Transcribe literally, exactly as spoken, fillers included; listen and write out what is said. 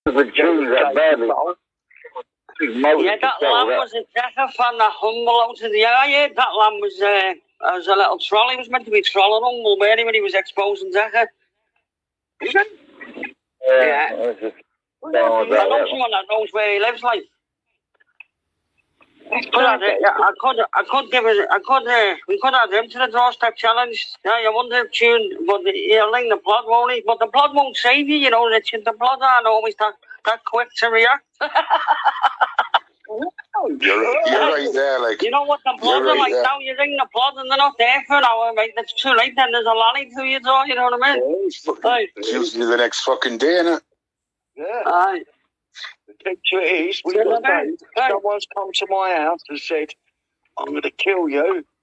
the tunes are badly. Yeah, that lamb was a decker fan, that humble out of the air. Yeah, that lamb was, uh, was a little troll. He was meant to be trolling humble, Mary, when he was exposing Decker. Is it? Yeah. yeah. I know someone that knows where he lives, like. Could I, yeah, I could, I could give it, I could, uh, we could add him to the doorstep challenge. Yeah, you wouldn't have tuned, but he'll ling the blood, won't he? But the blood won't save you, you know, Richard. The blood aren't always that, that quick to react. You're, you're right there, like. You know what the blood are right like there. Now? You ring the blood and they're not there for an hour, mate. It's too late then. There's a lolly to you, door, you know what I mean? Yeah, it's, right. It's usually the next fucking day, innit? Yeah. Aye. The picture is, we've got someone's come to my house and said, I'm going to kill you